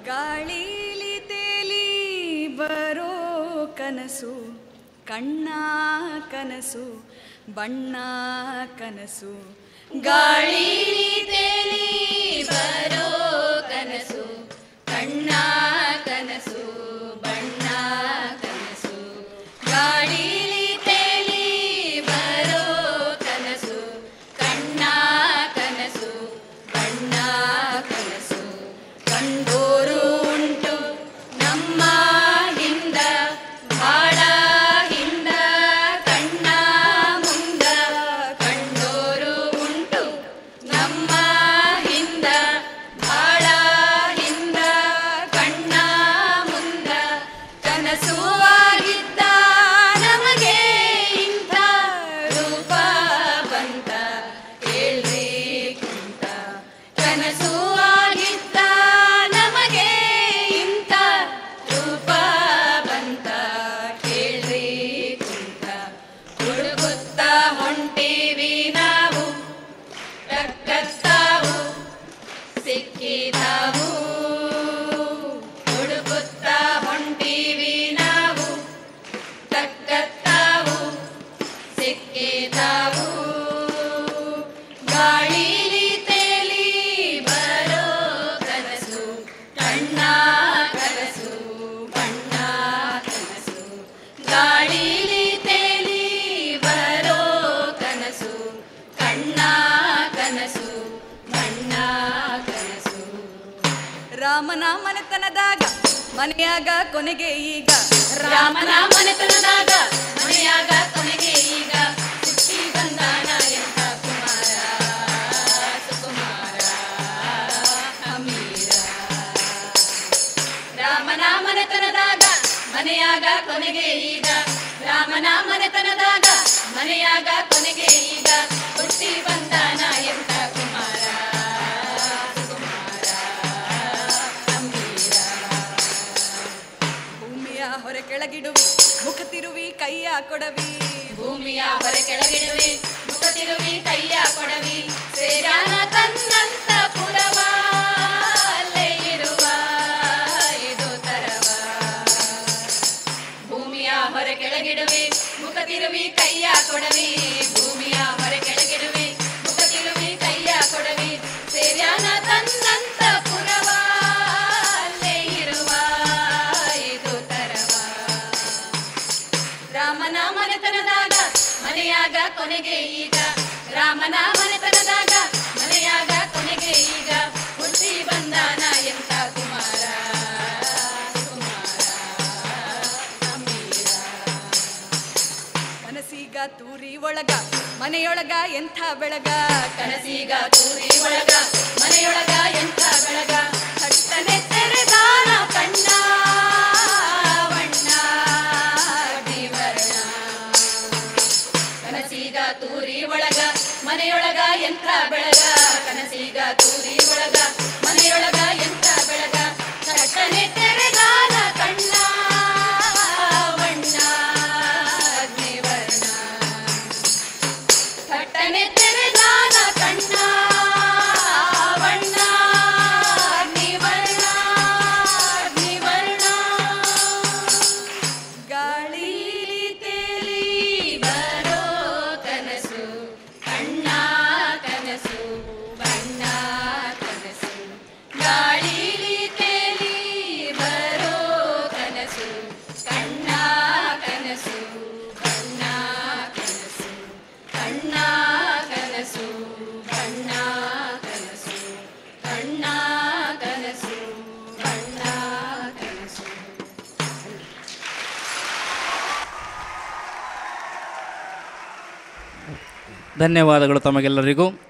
ಗಾಳಿಲಿ ತೇಲಿ ಬರೋ ಕನಸು, ಕಣ್ಣ ಕನಸು, ಬಣ್ಣ ಕನಸು. ಗಾಳಿಲಿ ತೇಲಿ ಬರೋ ಕನಸು, ಕಣ್ಣ ಕನಸು, ಬಣ್ಣ ಕನಸು. ಗಾಳಿಲಿ ತೇಲಿ ಬರೋ ಕನಸು, ಕಣ್ಣ ಕನಸು, ಬಣ್ಣ ಕನಸು. ಕಂಡೋರು ಉಂಟು ನಮ್ಮ ಹಿಂದ, ಬಾಳ ಹಿಂದ, ಕಣ್ಣ ಮುಂದ. ಕಂಡೋರು ಉಂಟು ನಮ್ಮ ಹಿಂದ, ಬಾಳ ಹಿಂದ, ಕಣ್ಣ ಮುಂದ. ಕನಸು ಆಗಿದ್ದ ನಮಗೆ ಇಂಥ ರೂಪ ಬಂತ, ಕೇಳ್ರಿ ಕುಂತ. ಕನಸು ಆಗಿದ್ದ ನಮಗೆ ಇಂಥ ರೂಪ ಬಂತ, ಕೇಳ್ರಿ ಕುಂತ. ಹುಡುಗುತ್ತ ಹೊಂಟೀವಿ ನಾವು, ಟಕ್ಕತ್ತಾವು ಸಿಕ್ಕಿದಾವು. ಹುಡುಗುತ್ತ ಹೊಂಟೀವಿ ನಾವು, ಟಕ್ಕತ್ತಾವು ಸಿಕ್ಕಿದಾವು. ಗಾಳಿಲಿ ತೇಲಿ ಬರೋ ಕನಸು, ಕಣ್ಣ ಕನಸು, ಬಣ್ಣ ಕನಸು. ಗಾಳಿಲಿ ತೇಲಿ ಬರೋ ಕನಸು, ಕಣ್ಣ ಕನಸು, ಬಣ್ಣ ಕನಸು. ರಾಮನ ಮನೆತನದಾಗ ಮನೆಯಾಗ ಕೊನೆಗೆ ಈಗ, ರಾಮನ ಮನೆತನದಾಗ ಮನೆಯಾಗ ಕೊನೆಗೆ ಈಗ. ಸುತ್ತಿ ಬಂದಾನ ಎಂತ ಕುಮಾರ, ಸುಕುಮಾರ, ಹಮೀರ. ರಾಮನ ಮನೆತನದಾಗ ಮನೆಯಾಗ ಕೊನೆಗೆ ಈಗ, ರಾಮನ ಮನೆತನದಾಗ ಮನೆಯಾಗ ಕೊನೆಗೆ ಈಗ. ಹುಟ್ಟಿ ಬಂದಾನ ಎಂತ ಕುಮಾರ, ಸುಕುಮಾರ, ಹಮೀರ. ಭೂಮಿಯ ಹೊರೆ ಕೆಳಗಿಡುವಿ, ಮುಖ ತಿರುವಿ ಕೈಯ ಕೊಡವಿ. ಭೂಮಿಯ ಹೊರೆ ಕೆಳಗಿಡುವಿ, ಮುಖ ತಿರುವಿ ಕೈಯ ಕೊಡವಿ. ಸೇರಾನ ತನ್ನಂತ ಪುರವ, ಅಲ್ಲೇ ಇರುವ ಇದು ತರವ. ಭೂಮಿಯ ಹೊರೆ ಕೆಳಗಿಡುವಿ, ಮುಖ ತಿರುವಿ ಕೈಯ ಕೊಡವಿ. ಭೂಮಿಯ ಹೊರೆ ಕೆಳಗಿಡುವಿ, ಮುಖ ತಿರುವಿ ಕೈಯ ಕೊಡವಿ. ಸೇರಾನ ತನ್ನಂತ ಪುರವ, ಅಲ್ಲೇ ಇರುವ ಇದು ತರವ. ರಾಮನ ಮನೆತನದಾಗ ಮನೆಯಾಗ ಕೊನೆಗೆ ಈಗ, ರಾಮನ ಮನೆತನದಾಗ ಮನೆಯಾಗ ಕೊನೆಗೆ ಈಗ. ಹುಟ್ಟಿ ಬಂದಾನ ಎಂತ ಕುಮಾರ, ಕುಮಾರ, ಹಮೀರ. ಕನಸೀಗ ತೂರಿ ಒಳಗ ಮನೆಯೊಳಗ ಎಂಥ ಬೆಳಗ, ಕನಸೀಗ ತೂರಿ ಒಳಗ ಮನೆಯೊಳಗ ಎಂಥ ಬೆಳಗ. ಥಟ್ಟನೆ ತೆರೆದಾನ ಕಣ್ಣ, ಬಣ್ಣ ಅಗ್ನಿವರ್ಣ. ಕನಸೀಗ ತೂರಿ ಒಳಗ ಮನೆಯೊಳಗ ಎಂಥ ಬೆಳಗ. ಕನಸೀಗ ತೂರಿ ಒಳಗ ಮನೆಯೊಳಗ ಎಂಥ ಬೆಳಗ. ಥಟ್ಟನೆ ತೆರೆದಾನ ಕಣ್ಣ, ಬಣ್ಣ ಅಗ್ನಿವರ್ಣ. ಥಟ್ಟನೆ ತೆರೆದಾನ ಕಣ್ಣ, ಬಣ್ಣ ಅಗ್ನಿವರ್ಣ, ಅಗ್ನಿವರ್ಣ. ಗಾಳಿಲಿ ತೇಲಿ ಬರೋ ಕನಸು, ಕಣ್ಣ ಕನಸು, ಬಣ್ಣ ಕನಸು. ಗಾಳಿಲಿ ತೇಲಿ ಬರೋ ಕನಸು, ಕಣ್ಣ ಕನಸು, ಬಣ್ಣ ಕನಸು. ಕಣ್ಣ ಕನಸು, ಬಣ್ಣ ಕನಸು, ಕಣ್ಣ ಕನಸು, ಬಣ್ಣ ಕನಸು. ಧನ್ಯವಾದಗಳು ತಮಗೆಲ್ಲರಿಗೂ.